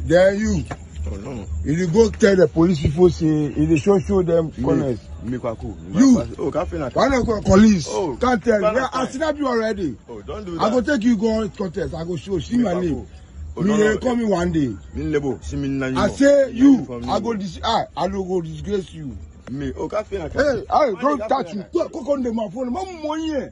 Then you. Oh no. If you go tell the police people say, if they show them corners. You. Oh, Why not call police? Oh, can't tell. Yeah, I snap you already. Oh, don't do that. I go take you go on contest. I go show. See my name. Oh, Me call me one day. I say you. I go disgrace you. Me. Oh, cafe. Hey, don't touch you. Go on the my phone. Mom money.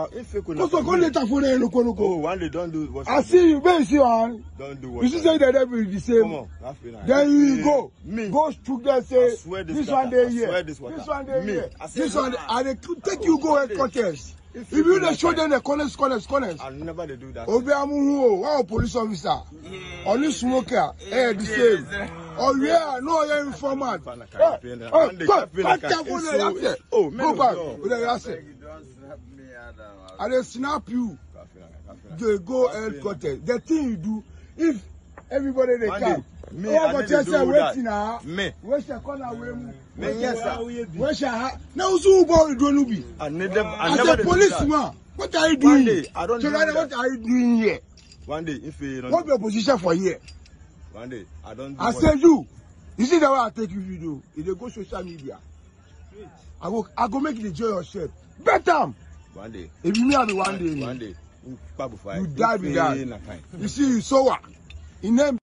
Oh, one day don't do what I see you, baby. Don't do what you see say that every the same. Come on, then you go. Me. Go to there say this one day here. This one day here. This one and they take you go at contest. If you don't show them the corners. I'll never do that. Obiamu, one police officer. Only smoker. Eh, the same. Oh yeah, no, you're informant. Go back. I just snap you. They go headquarters. The thing you do, if everybody they come, me, I need to do that. Me. Where's the corner? Where's your now? So about do no be. I never. As a policeman, what are you doing? Day, I don't do that. What are you doing here? One day, if you don't. What's your position for here? One day, I don't. I say you. You see the way I take you video? If they go social media, I go make the joy of shape. Better. One day. If you me have one day. One day. You die with that. You see, Sowah. In name